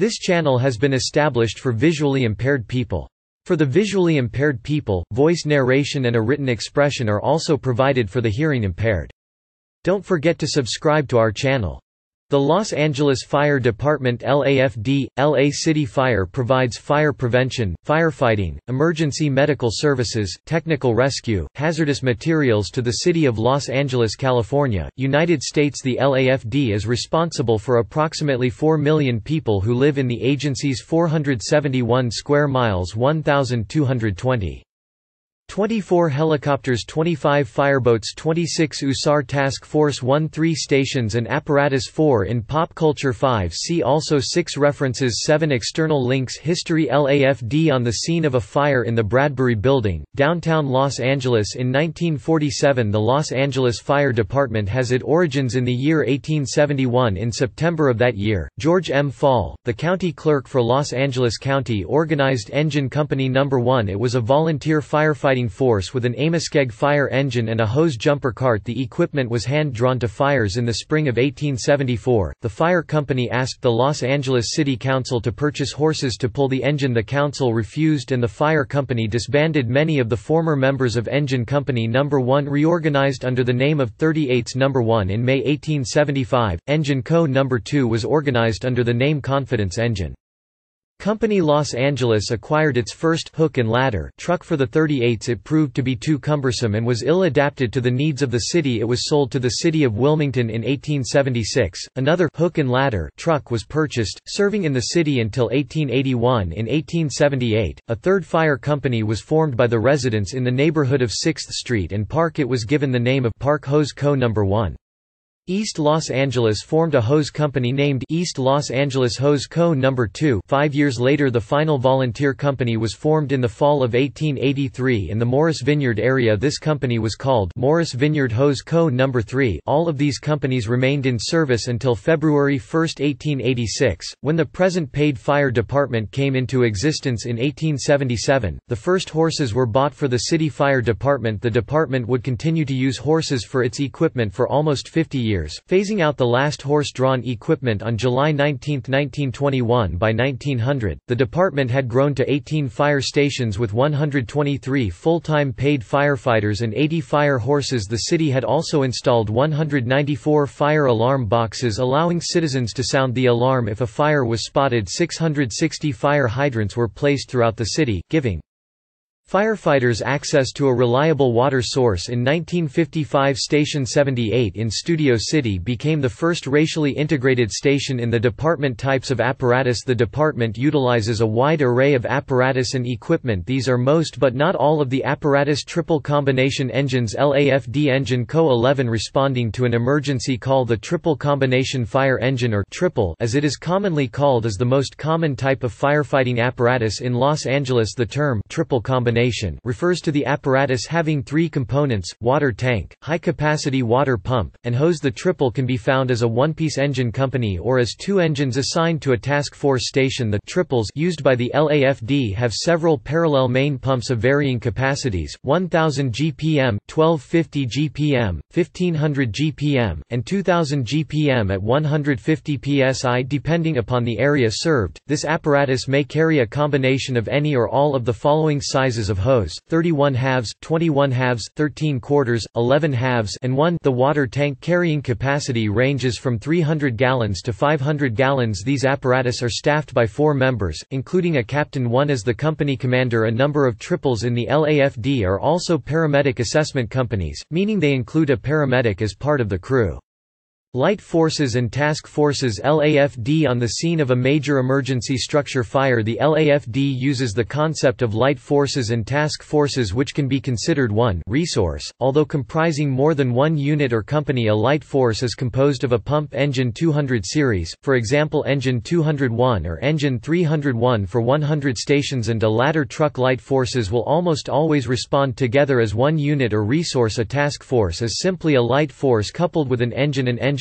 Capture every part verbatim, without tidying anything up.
This channel has been established for visually impaired people. For the visually impaired people, voice narration and a written expression are also provided for the hearing impaired. Don't forget to subscribe to our channel. The Los Angeles Fire Department L A F D, L A City Fire provides fire prevention, firefighting, emergency medical services, technical rescue, hazardous materials to the city of Los Angeles, California, United States. The L A F D is responsible for approximately four million people who live in the agency's four hundred seventy-one square miles one thousand two hundred twenty. twenty-four helicopters, twenty-five fireboats, twenty-six U S A R Task Force thirteen stations and apparatus. Four in Pop Culture. Five see also. Six references. Seven external links. History. L A F D on the scene of a fire in the Bradbury Building, downtown Los Angeles in nineteen forty-seven. The Los Angeles Fire Department has its origins in the year eighteen seventy-one. In September of that year, George M. Fall, the county clerk for Los Angeles County, organized Engine Company Number one. It was a volunteer firefighting force with an Amiskeg fire engine and a hose jumper cart. The equipment was hand-drawn to fires. In the spring of eighteen seventy-four, the fire company asked the Los Angeles City Council to purchase horses to pull the engine. The council refused and the fire company disbanded. Many of the former members of Engine Company Number one reorganized under the name of thirty-eights Number one. In May eighteen seventy-five, Engine Co. Number two was organized under the name Confidence Engine Company. Los Angeles acquired its first hook and ladder truck for the thirty-eights. It proved to be too cumbersome and was ill-adapted to the needs of the city. It was sold to the city of Wilmington in eighteen seventy-six. Another hook and ladder truck was purchased, serving in the city until eighteen eighty-one. In eighteen seventy-eight, a third fire company was formed by the residents in the neighborhood of sixth Street and Park. It was given the name of Park Hose Co. Number one. East Los Angeles formed a hose company named East Los Angeles Hose Co. Number two. Five years later, the final volunteer company was formed in the fall of eighteen eighty-three in the Morris Vineyard area. This company was called Morris Vineyard Hose Co. Number three. All of these companies remained in service until February first, eighteen eighty-six, when the present paid fire department came into existence. In eighteen seventy-seven, the first horses were bought for the city fire department. The department would continue to use horses for its equipment for almost fifty years. Years, phasing out the last horse-drawn equipment on July nineteenth nineteen twenty-one. By nineteen hundred, the department had grown to eighteen fire stations with one hundred twenty-three full-time paid firefighters and eighty fire horses. The city had also installed one hundred ninety-four fire alarm boxes allowing citizens to sound the alarm if a fire was spotted. six hundred sixty fire hydrants were placed throughout the city, giving firefighters access to a reliable water source. In nineteen fifty-five, Station seventy-eight in Studio City became the first racially integrated station in the department. Types of apparatus. The department utilizes a wide array of apparatus and equipment. These are most but not all of the apparatus. Triple combination engines. L A F D Engine Co. eleven responding to an emergency call. The triple combination fire engine, or triple as it is commonly called, is the most common type of firefighting apparatus in Los Angeles. The term triple combination refers to the apparatus having three components: water tank, high-capacity water pump, and hose. The triple can be found as a one-piece engine company or as two engines assigned to a task force station. The triples used by the L A F D have several parallel main pumps of varying capacities: one thousand G P M, twelve fifty G P M, fifteen hundred G P M, and two thousand G P M at one hundred fifty P S I depending upon the area served. This apparatus may carry a combination of any or all of the following sizes of hose: thirty-one halves, twenty-one halves, thirteen quarters, eleven halves, and one. The water tank carrying capacity ranges from three hundred gallons to five hundred gallons. These apparatus are staffed by four members, including a captain, one as the company commander. A number of triples in the L A F D are also paramedic assessment companies, meaning they include a paramedic as part of the crew. Light forces and task forces. L A F D on the scene of a major emergency structure fire. The L A F D uses the concept of light forces and task forces, which can be considered one resource, although comprising more than one unit or company. A light force is composed of a pump engine two hundred series, for example engine two hundred one or engine three hundred one for one hundred stations, and a ladder truck. Light forces will almost always respond together as one unit or resource. A task force is simply a light force coupled with an engine and engine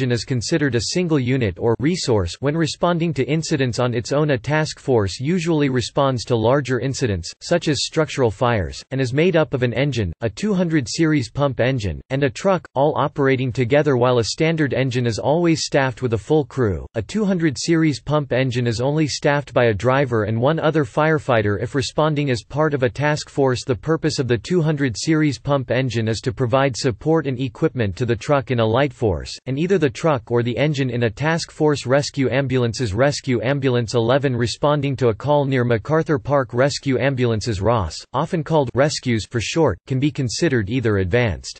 engine is considered a single unit or resource when responding to incidents on its own. A task force usually responds to larger incidents, such as structural fires, and is made up of an engine, a two hundred series pump engine, and a truck, all operating together, while a standard engine is always staffed with a full crew. A two hundred series pump engine is only staffed by a driver and one other firefighter if responding as part of a task force. The purpose of the two hundred series pump engine is to provide support and equipment to the truck in a light force, and either the truck or the engine in a task force. Rescue ambulances. Rescue Ambulance eleven responding to a call near MacArthur Park. Rescue ambulances R O S, often called rescues for short, can be considered either advanced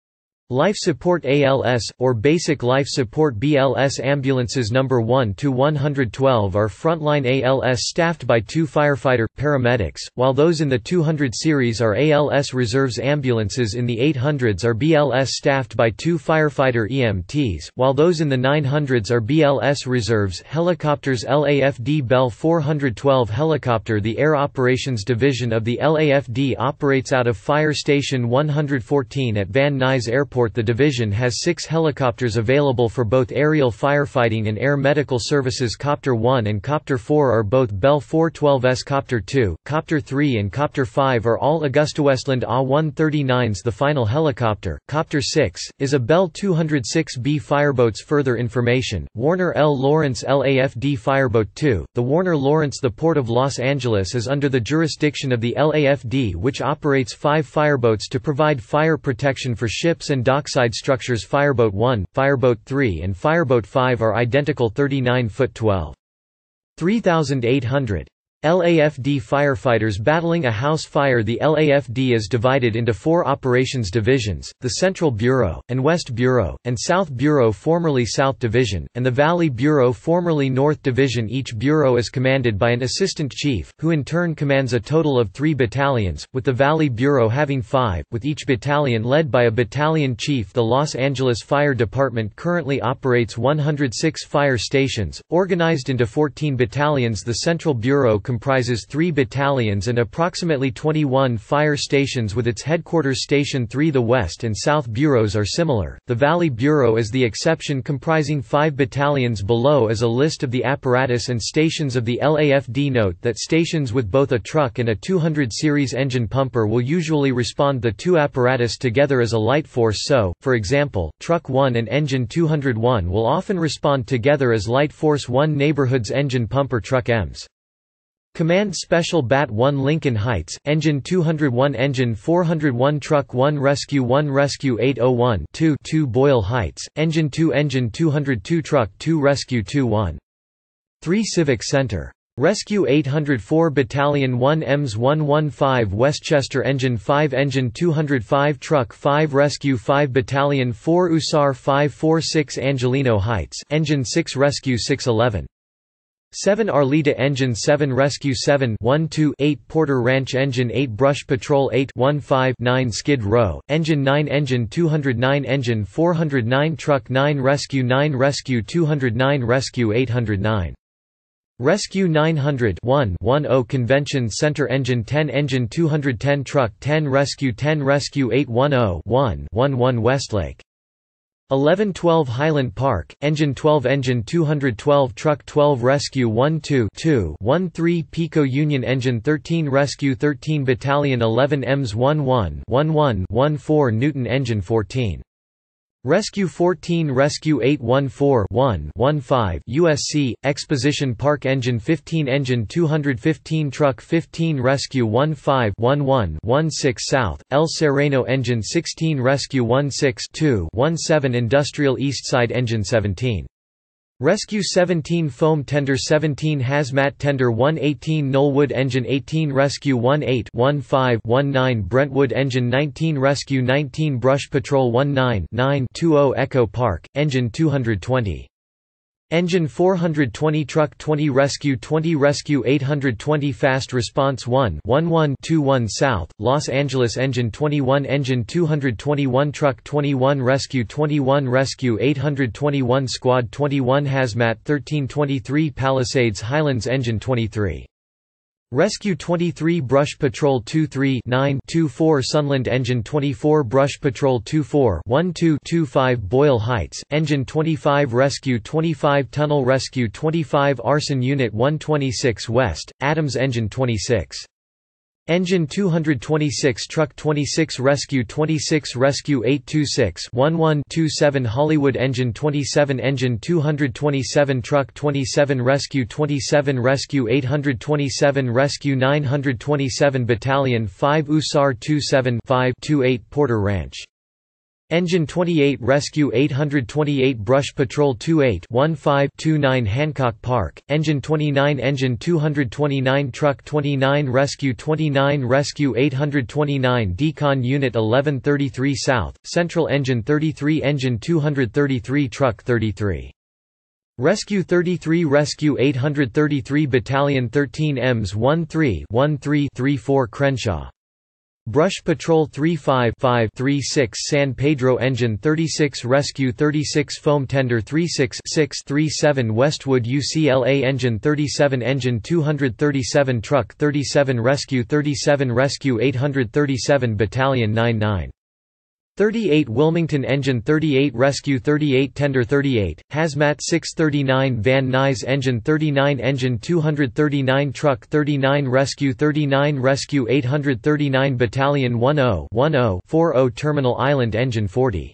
life support A L S, or basic life support B L S. Ambulances number one to one hundred twelve are frontline A L S staffed by two firefighter, paramedics, while those in the two hundred series are A L S reserves. Ambulances in the eight hundreds are B L S staffed by two firefighter E M Ts, while those in the nine hundreds are B L S reserves. Helicopters. L A F D Bell four twelve helicopter. The Air Operations Division of the L A F D operates out of Fire Station one hundred fourteen at Van Nuys Airport. The division has six helicopters available for both aerial firefighting and air medical services. Copter one and Copter four are both Bell four twelve S. Copter two, Copter three and Copter five are all AgustaWestland A one thirty-nines. The final helicopter, Copter six, is a Bell two oh six B fireboats. Further information, Warner L. Lawrence L A F D Fireboat two, the Warner Lawrence. The Port of Los Angeles is under the jurisdiction of the L A F D, which operates five fireboats to provide fire protection for ships and dockside structures. Fireboat one, Fireboat three and Fireboat five are identical thirty-nine foot twelve point three thousand eight hundred. L A F D firefighters battling a house fire. The L A F D is divided into four operations divisions, the Central Bureau, and West Bureau, and South Bureau formerly South Division, and the Valley Bureau formerly North Division. Each bureau is commanded by an assistant chief, who in turn commands a total of three battalions, with the Valley Bureau having five, with each battalion led by a battalion chief. The Los Angeles Fire Department currently operates one hundred six fire stations, organized into fourteen battalions. The Central Bureau comprises three battalions and approximately twenty-one fire stations with its headquarters Station three. The West and South Bureaus are similar. The Valley Bureau is the exception, comprising five battalions. Below is a list of the apparatus and stations of the L A F D. Note that stations with both a truck and a two hundred series engine pumper will usually respond the two apparatus together as a light force. So, for example, Truck one and Engine two hundred one will often respond together as Light Force one. Neighborhoods. Engine pumper. Truck Ems Command Special Bat one Lincoln Heights, Engine two hundred one Engine four hundred one Truck one Rescue one Rescue eight oh one two two Boyle Heights, Engine two Engine two hundred two Truck two Rescue two one three Civic Center. Rescue eight oh four Battalion one E M S one fifteen Westchester Engine five Engine two hundred five Truck five Rescue five Battalion four U S A R five forty-six Angelino Heights, Engine six Rescue six eleven seven Arleta Engine seven Rescue seven one two eight Porter Ranch Engine eight Brush Patrol eight fifteen nine Skid Row, Engine nine Engine two hundred nine Engine four hundred nine Truck nine Rescue nine Rescue two hundred nine Rescue eight hundred nine Rescue nine hundred one ten Convention Center Engine ten Engine two hundred ten Truck ten Rescue ten Rescue eight ten eleven Westlake eleven twelve Highland Park, Engine twelve Engine two hundred twelve Truck twelve Rescue twelve two thirteen Pico Union Engine thirteen Rescue thirteen Battalion eleven E M S eleven fourteen Newton Engine fourteen Rescue fourteen Rescue eight fourteen fifteen U S C, Exposition Park Engine fifteen Engine two hundred fifteen Truck fifteen Rescue fifteen sixteen South, El Sereno Engine sixteen Rescue sixteen seventeen Industrial Eastside Engine seventeen Rescue seventeen Foam Tender seventeen Hazmat Tender one eighteen Knollwood Engine eighteen Rescue eighteen fifteen Brentwood Engine nineteen Rescue nineteen Brush Patrol nineteen twenty Echo Park, Engine two hundred twenty Engine four hundred twenty Truck twenty Rescue twenty Rescue eight hundred twenty Fast Response one eleven twenty-one South, Los Angeles Engine twenty-one Engine two hundred twenty-one Truck twenty-one Rescue twenty-one Rescue eight hundred twenty-one Squad twenty-one Hazmat thirteen twenty-three Palisades Highlands Engine twenty-three Rescue twenty-three Brush Patrol two three nine two four Sunland Engine twenty-four Brush Patrol two four one two two five Boyle Heights, Engine twenty-five Rescue twenty-five Tunnel Rescue twenty-five Arson Unit one twenty-six West, Adams Engine twenty-six. Engine two twenty-six Truck twenty-six Rescue twenty-six Rescue eight two six one one two seven Hollywood Engine twenty-seven Engine two twenty-seven Truck twenty-seven Rescue twenty-seven Rescue eight twenty-seven Rescue nine twenty-seven Battalion five U S A R twenty-seven five twenty-eight Porter Ranch. Engine twenty-eight Rescue eight twenty-eight Brush Patrol twenty-eight fifteen twenty-nine Hancock Park, Engine twenty-nine Engine two twenty-nine Truck twenty-nine Rescue twenty-nine Rescue eight twenty-nine Decon Unit eleven thirty-three South, Central Engine thirty-three Engine two thirty-three Truck thirty-three. Rescue thirty-three Rescue eight thirty-three Battalion thirteen M S thirteen thirteen thirty-four Crenshaw. Brush Patrol thirty-five five thirty-six San Pedro Engine thirty-six Rescue thirty-six Foam Tender thirty-six six thirty-seven Westwood U C L A Engine thirty-seven Engine two thirty-seven Truck thirty-seven Rescue thirty-seven Rescue eight thirty-seven Battalion ninety-nine thirty-eight Wilmington Engine thirty-eight Rescue thirty-eight Tender thirty-eight, Hazmat six thirty-nine Van Nuys Engine thirty-nine Engine two thirty-nine Truck thirty-nine Rescue thirty-nine Rescue eight thirty-nine Battalion ten forty Terminal Island Engine forty.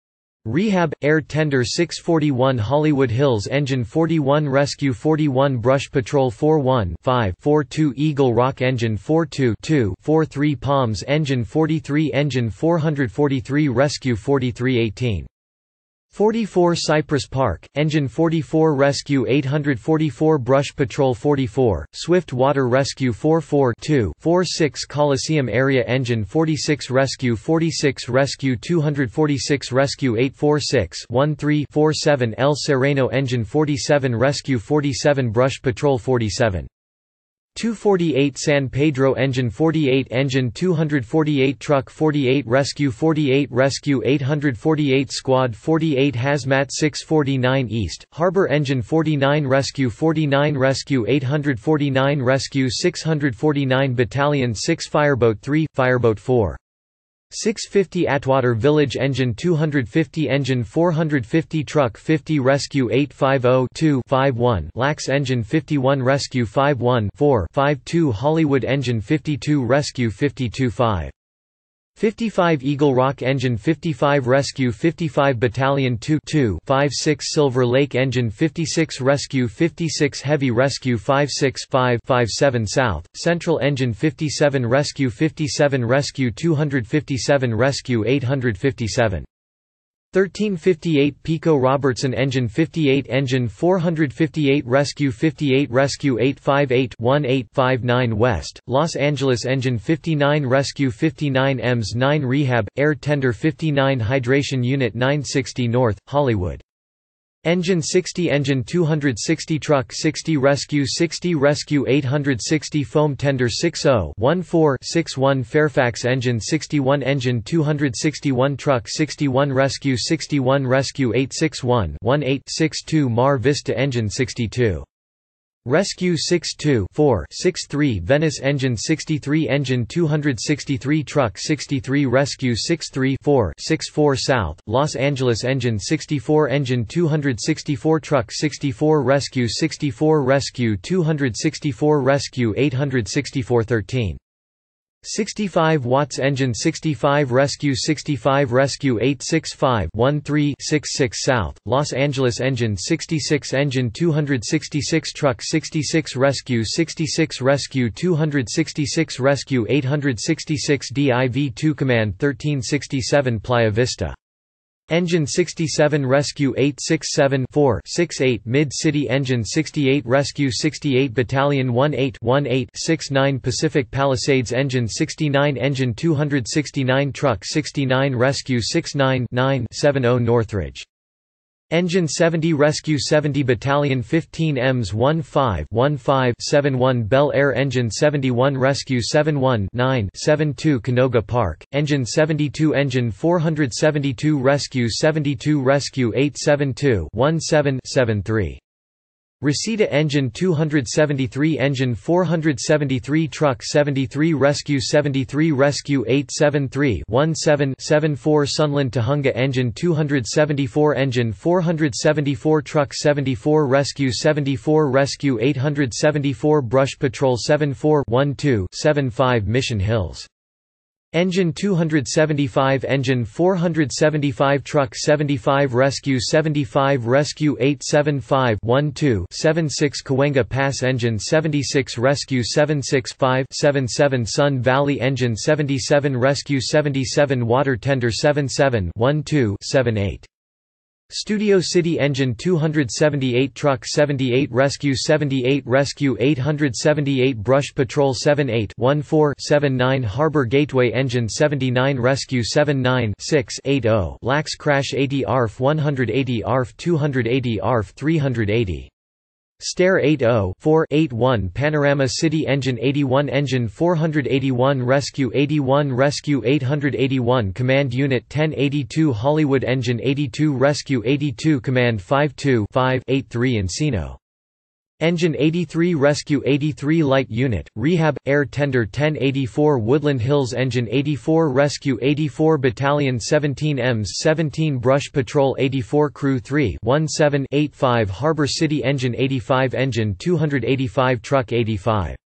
Rehab, Air Tender six forty-one Hollywood Hills Engine forty-one Rescue forty-one Brush Patrol forty-one five forty-two Eagle Rock Engine forty-two two forty-three Palms Engine forty-three Engine four forty-three Rescue forty-three eighteen. forty-four Cypress Park, Engine forty-four Rescue eight forty-four Brush Patrol forty-four, Swift Water Rescue forty-four two forty-six Coliseum Area Engine forty-six Rescue forty-six Rescue two forty-six Rescue eight forty-six thirteen forty-seven El Sereno Engine forty-seven Rescue forty-seven Brush Patrol forty-seven. two forty-eight San Pedro Engine forty-eight Engine two forty-eight Truck forty-eight Rescue forty-eight Rescue eight forty-eight Squad forty-eight Hazmat six forty-nine East, Harbor Engine forty-nine Rescue forty-nine Rescue eight forty-nine Rescue six forty-nine Battalion six Fireboat three, Fireboat four. six fifty Atwater Village Engine two fifty Engine four fifty Truck fifty Rescue eight fifty two fifty-one Lax Engine fifty-one Rescue fifty-one four fifty-two Hollywood Engine fifty-two Rescue fifty-two five fifty-five Eagle Rock Engine fifty-five Rescue fifty-five Battalion two two fifty-six Silver Lake Engine fifty-six Rescue fifty-six Heavy Rescue fifty-six five fifty-seven South, Central Engine fifty-seven Rescue fifty-seven Rescue two fifty-seven Rescue eight fifty-seven. thirteen fifty-eight Pico Robertson Engine fifty-eight Engine four fifty-eight Rescue fifty-eight Rescue eight fifty-eight eighteen fifty-nine West, Los Angeles Engine fifty-nine Rescue fifty-nine E M S nine Rehab, Air Tender fifty-nine Hydration Unit nine sixty North, Hollywood. Engine sixty Engine two sixty Truck sixty Rescue sixty Rescue eight sixty Foam Tender sixty fourteen sixty-one Fairfax Engine sixty-one Engine two sixty-one Truck sixty-one Rescue sixty-one Rescue eight sixty-one eighteen sixty-two Mar Vista Engine sixty-two Rescue sixty-two four sixty-three Venice Engine sixty-three Engine two sixty-three Truck sixty-three Rescue sixty-three four sixty-four South, Los Angeles Engine sixty-four Engine two sixty-four Truck sixty-four Rescue sixty-four Rescue two sixty-four Rescue eight sixty-four thirteen sixty-five Watts Engine sixty-five Rescue sixty-five Rescue eight sixty-five thirteen sixty-six South, Los Angeles Engine sixty-six Engine two sixty-six Truck sixty-six Rescue sixty-six Rescue two sixty-six Rescue eight sixty-six D I V two Command thirteen sixty-seven Playa Vista. Engine sixty-seven Rescue eight sixty-seven four sixty-eight Mid-City Engine sixty-eight Rescue sixty-eight Battalion eighteen eighteen sixty-nine Pacific Palisades Engine sixty-nine Engine two sixty-nine Truck sixty-nine Rescue sixty-nine nine seventy Northridge. Engine seventy Rescue seventy Battalion fifteen E M S fifteen fifteen seventy-one Bel Air Engine seventy-one Rescue seventy-one nine seventy-two Canoga Park, Engine seventy-two Engine four seventy-two Rescue seventy-two Rescue eight seventy-two seventeen seventy-three Reseda Engine two seventy-three Engine four seventy-three Truck seventy-three Rescue seventy-three Rescue eight seventy-three seventeen seventy-four Sunland Tahunga Engine two seventy-four Engine four seventy-four Truck seventy-four Rescue seventy-four Rescue eight seventy-four Brush Patrol seventy-four twelve seventy-five Mission Hills Engine two seventy-five Engine four seventy-five Truck seventy-five Rescue seventy-five Rescue eight seventy-five twelve seventy-six Cahuenga Pass Engine seventy-six Rescue seven sixty-five seventy-seven Sun Valley Engine seventy-seven Rescue seventy-seven Water Tender seventy-seven twelve seventy-eight Studio City Engine two seventy-eight Truck seventy-eight Rescue seventy-eight Rescue eight seventy-eight Brush Patrol seventy-eight fourteen seventy-nine Harbor Gateway Engine seventy-nine Rescue seventy-nine six eighty Lax Crash eighty A R F one eighty A R F two eighty A R F three eighty Stair eighty four eighty-one Panorama City Engine eighty-one Engine four eighty-one Rescue eighty-one Rescue eight eighty-one Command Unit ten eighty-two Hollywood Engine eighty-two Rescue eighty-two Command fifty-two five eighty-three Encino Engine eighty-three Rescue eighty-three Light Unit, Rehab, Air Tender ten eighty-four Woodland Hills Engine eighty-four Rescue eighty-four Battalion seventeen E M S seventeen Brush Patrol eighty-four Crew three seventeen eighty-five Harbor City Engine eighty-five Engine two eighty-five Truck eighty-five